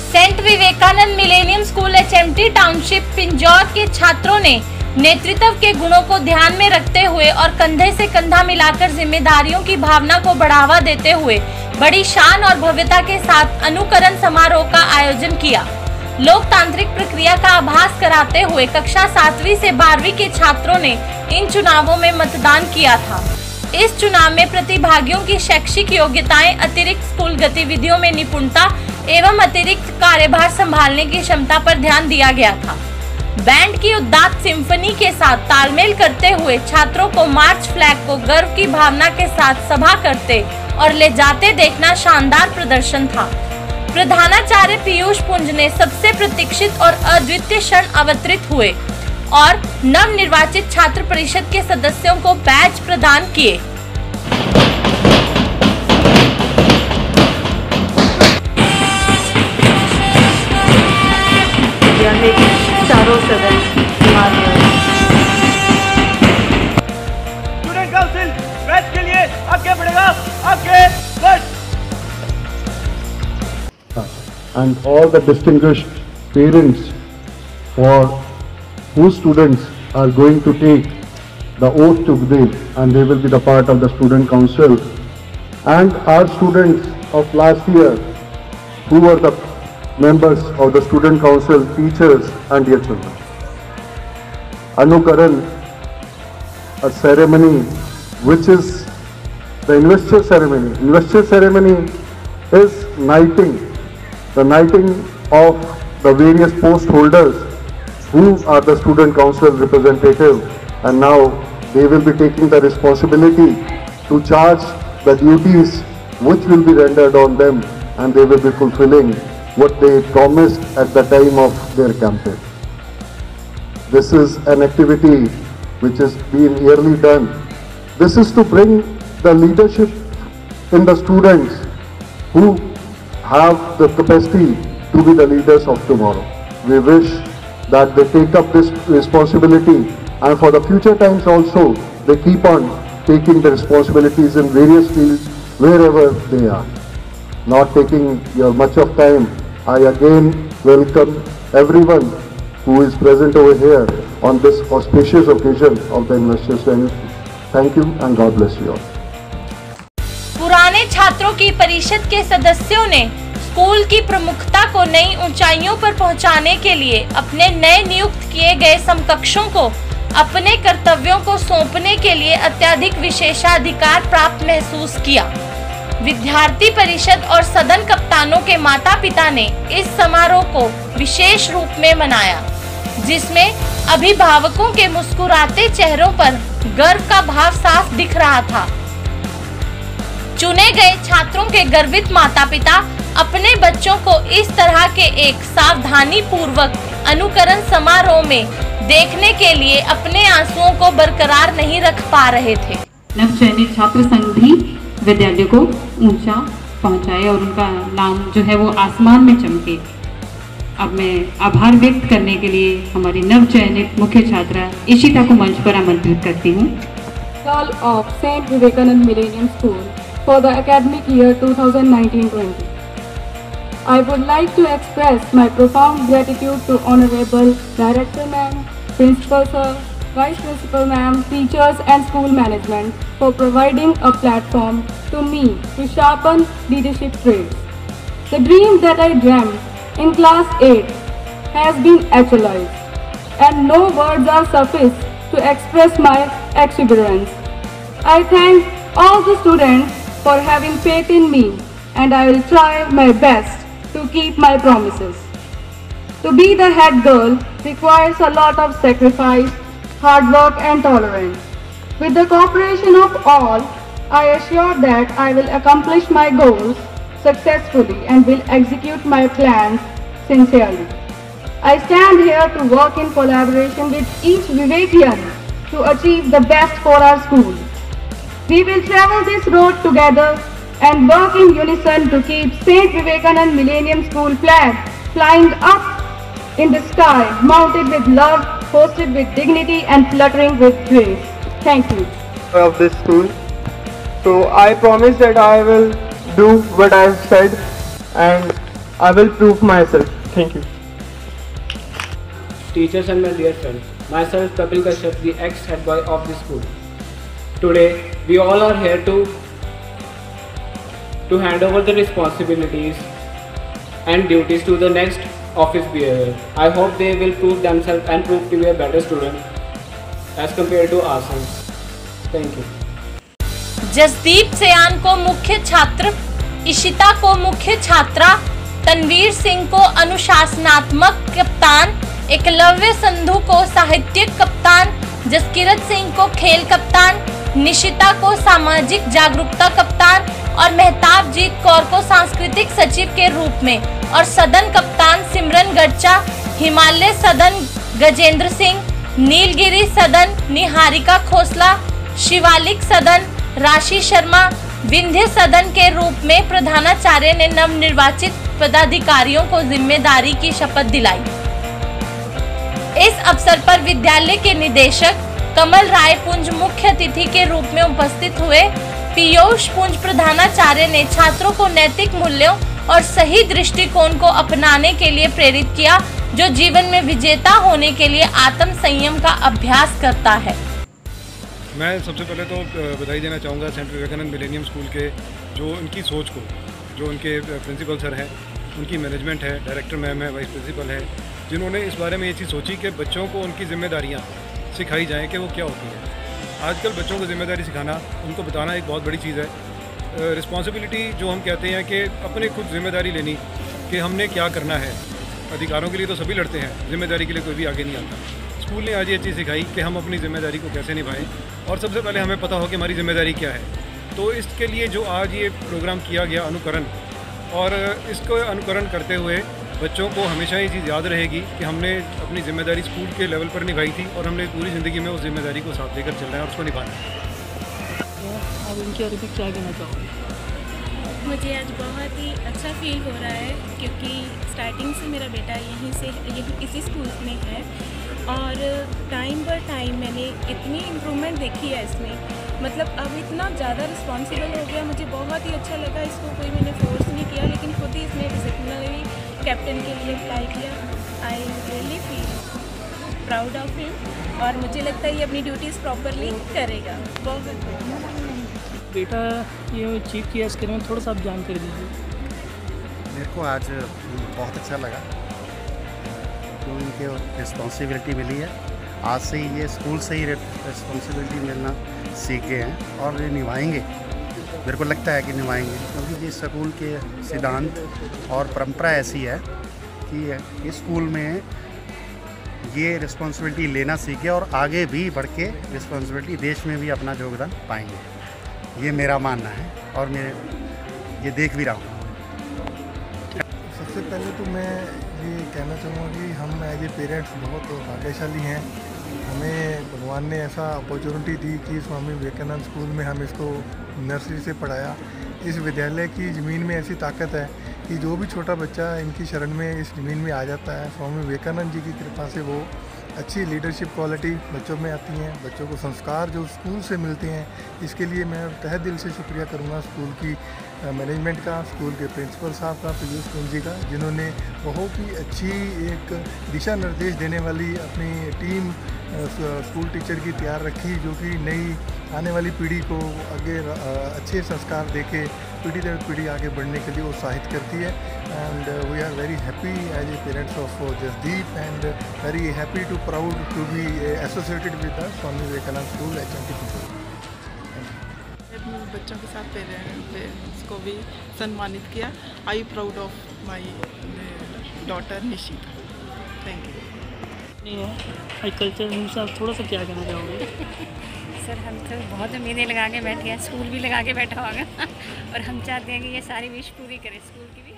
Saint Vivekanand millennium school HMT township Pinjore के छात्रों ने नेतृत्व के गुणों को ध्यान में रखते हुए और कंधे से कंधा मिलाकर जिम्मेदारियों की भावना को बढ़ावा देते हुए बड़ी शान और भव्यता के साथ अनुकरण समारोह का आयोजन किया। लोकतांत्रिक प्रक्रिया का आभास कराते हुए कक्षा 7वीं से 12वीं के छात्रों ने इन चुनावों में मतदान किया था। इस चुनाव में प्रतिभागियों की शैक्षिक योग्यताएं, अतिरिक्त स्कूल गतिविधियों में निपुणता एवं अतिरिक्त कार्यभार संभालने की क्षमता पर ध्यान दिया गया था। बैंड की उदात्त सिम्फनी के साथ तालमेल करते हुए छात्रों को मार्च फ्लैग को गर्व की भावना के साथ सभा करते और ले जाते देखना शानदार प्रदर्शन था। प्रधानाचार्य पीयूष पुंज ने सबसे प्रतीक्षित और अद्वितीय क्षण अवतरित हुए और नवनिर्वाचित छात्र परिषद के सदस्यों को बैज प्रदान किए। स्टूडेंट काउंसिल बैच के लिए आगे बढ़ेगा, आगे बढ़। And all the distinguished parents for whose students are going to take the oath today, and they will be the part of the student council, and our students of last year who were the members of the student council, teachers and dear children. Anukaran, a ceremony which is the investor ceremony. Investor ceremony is the knighting of the various post holders who are the student council representative, and now they will be taking the responsibility to charge the duties which will be rendered on them, and they will be fulfilling what they promised at the time of their campaign. This is an activity which has been yearly done. This is to bring the leadership in the students who have the capacity to be the leaders of tomorrow. We wish that they take up this responsibility, and for the future times also they keep on taking the responsibilities in various fields wherever they are. Not taking your much of time, I again welcome everyone who is present over here on this auspicious occasion of the Investors Day. Thank you and God bless you all. पुराने छात्रों की परिषद के सदस्यों ने school की प्रमुखता को नई ऊंचाइयों पर पहुंचाने के लिए अपने नए नियुक्त किए गए समकक्षों को अपने कर्तव्यों को सौंपने के लिए अत्यधिक विशेषाधिकार प्राप्त महसूस किया। विद्यार्थी परिषद और सदन कप्तानों के माता पिता ने इस समारोह को विशेष रूप में मनाया, जिसमें अभिभावकों के मुस्कुराते चेहरों पर गर्व का भाव साफ दिख रहा था। चुने गए छात्रों के गर्वित माता पिता अपने बच्चों को इस तरह के एक सावधानी पूर्वक अनुकरण समारोह में देखने के लिए अपने आंसुओं को बरकरार नहीं रख पा रहे थे। नवचयनित छात्र संघ भी विद्यालय को ऊंचा पहुंचाए और उनका नाम जो है वो आसमान में चमके। अब मैं आभार व्यक्त करने के लिए हमारी नवचयनित मुख्य छात्रा इशिता को मंच पर आमंत्रित करती हूँ। Principal of Saint Vivekanand Millennium School for the academic year 2019-20. I would like to express my profound gratitude to Honorable Director Ma'am, Principal Sir, Vice Principal Ma'am, teachers and school management for providing a platform to me to sharpen leadership traits. The dream that I dreamt in class 8 has been actualized, and no words are sufficient to express my exuberance. I thank all the students for having faith in me, and I will try my best to keep my promises. To be the head girl requires a lot of sacrifice, hard work and tolerance. With the cooperation of all, I assure that I will accomplish my goals successfully and will execute my plans sincerely. I stand here to work in collaboration with each Vivekian to achieve the best for our school. We will travel this road together and work in unison to keep Saint Vivekanand Millennium School flag flying up in the sky, mounted with love, hosted with dignity and fluttering with grace. Thank you. Of this school. So I promise that I will do what I have said, and I will prove myself. Thank you. Teachers and my dear friends, myself Kapil Kashyap, the ex-head boy of the school. Today, we all are here to hand over the responsibilities and duties to the next office bearer. I hope they will prove themselves and prove to be a better student as compared to ourselves. Thank you. Jasdeep सयान को मुख्य छात्र, इशिता को मुख्य छात्रा, तनवीर सिंह को अनुशासनात्मक कप्तान, एकलव्य संधू को साहित्यिक कप्तान, जसकीरत सिंह को खेल कप्तान, निशिता को सामाजिक जागरूकता कप्तान और मेहताबजीत कौर को सांस्कृतिक सचिव के रूप में और सदन कप्तान सिमरन गडचा, हिमालय सदन गजेंद्र सिंह, नीलगिरी सदन निहारिका खोसला, शिवालिक सदन राशि शर्मा, विंध्य सदन के रूप में प्रधानाचार्य ने नवनिर्वाचित पदाधिकारियों को जिम्मेदारी की शपथ दिलाई। इस अवसर पर विद्यालय के निदेशक कमल राय पुंज मुख्य अतिथि के रूप में उपस्थित हुए। पीयूष पुंज प्रधानाचार्य ने छात्रों को नैतिक मूल्यों और सही दृष्टिकोण को अपनाने के लिए प्रेरित किया, जो जीवन में विजेता होने के लिए आत्म संयम का अभ्यास करता है। मैं सबसे पहले तो बधाई देना चाहूँगा सेंट विवेकानंद मिलेनियम स्कूल के जो उनकी सोच को, जो उनके प्रिंसिपल सर हैं, उनकी मैनेजमेंट है, डायरेक्टर मैम है, वाइस प्रिंसिपल है, जिन्होंने इस बारे में ये चीज़ सोची कि बच्चों को उनकी जिम्मेदारियाँ सिखाई जाएँ कि वो क्या होती हैं। आजकल बच्चों को जिम्मेदारी सिखाना, उनको बताना एक बहुत बड़ी चीज़ है। रिस्पॉन्सिबिलिटी जो हम कहते हैं कि अपने खुद जिम्मेदारी लेनी कि हमने क्या करना है। अधिकारों के लिए तो सभी लड़ते हैं, जिम्मेदारी के लिए कोई भी आगे नहीं आता। स्कूल ने आज ये चीज़ सिखाई कि हम अपनी जिम्मेदारी को कैसे निभाएं और सबसे पहले हमें पता हो कि हमारी जिम्मेदारी क्या है। तो इसके लिए जो आज ये प्रोग्राम किया गया अनुकरण, और इसको अनुकरण करते हुए बच्चों को हमेशा ये चीज़ याद रहेगी कि हमने अपनी जिम्मेदारी स्कूल के लेवल पर निभाई थी और हमने पूरी ज़िंदगी में उस जिम्मेदारी को साथ लेकर चलना है और उसको निभाना है। और इनके बारे में क्या कहना चाहोगे? मुझे आज बहुत ही अच्छा फील हो रहा है क्योंकि स्टार्टिंग से मेरा बेटा यहीं इसी स्कूल में है और टाइम बाय टाइम मैंने इतनी इम्प्रूवमेंट देखी है इसमें। मतलब अब इतना ज़्यादा रिस्पॉन्सिबल हो गया, मुझे बहुत ही अच्छा लगा। इसको कोई मैंने फोर्स नहीं किया, लेकिन खुद ही इसने डिसिप्लिनरी कैप्टन के लिए अप्लाई किया। I really feel proud of him और मुझे लगता है ये अपनी ड्यूटीज़ प्रॉपरली करेगा। बहुत बेटा ये अचीव किया, इसके बारे में थोड़ा सा आप जानकारी दीजिए। मेरे को आज बहुत अच्छा लगा तो इनके रिस्पॉन्सिबिलिटी मिली है। आज से ही ये स्कूल से ही रिस्पॉन्सिबिलिटी मिलना सीख गए हैं और ये निभाएंगे। मेरे को लगता है कि निभाएंगे क्योंकि ये स्कूल के सिद्धांत और परंपरा ऐसी है कि इस स्कूल में ये रिस्पॉन्सिबिलिटी लेना सीखे और आगे भी बढ़ के रिस्पॉन्सिबिलिटी देश में भी अपना योगदान पाएंगे। ये मेरा मानना है और मैं ये देख भी रहा हूँ। सबसे पहले तो मैं ये कहना चाहूँगा कि हम एज ए पेरेंट्स बहुत भाग्यशाली हैं। हमें भगवान ने ऐसा अपॉर्चुनिटी दी कि स्वामी विवेकानंद स्कूल में हम इसको नर्सरी से पढ़ाया। इस विद्यालय की ज़मीन में ऐसी ताकत है कि जो भी छोटा बच्चा इनकी शरण में इस ज़मीन में आ जाता है, स्वामी विवेकानंद जी की कृपा से वो अच्छी लीडरशिप क्वालिटी बच्चों में आती हैं। बच्चों को संस्कार जो स्कूल से मिलते हैं, इसके लिए मैं तहे दिल से शुक्रिया करूँगा स्कूल की मैनेजमेंट का, स्कूल के प्रिंसिपल साहब का, पीयूष पुंज जी का, जिन्होंने बहुत ही अच्छी एक दिशा निर्देश देने वाली अपनी टीम स्कूल टीचर की तैयार रखी, जो कि नई आने वाली पीढ़ी को आगे अच्छे संस्कार देके पीढ़ी दर पीढ़ी आगे बढ़ने के लिए उत्साहित करती है। And we are very happy as a parents of Jasdeep and very happy to proud to be associated with the Swami Vivekanand school HMT। बच्चों के साथ पेरेंट्स को भी सम्मानित किया। I proud of my daughter Nishita. Thank you. Culture हिसाब थोड़ा सा क्या कहना चाहोगे? सर हम तो बहुत उम्मीदें लगा के बैठे हैं, स्कूल भी लगा के बैठा होगा और हम चाहते हैं कि ये सारी विश पूरी करें स्कूल की भी।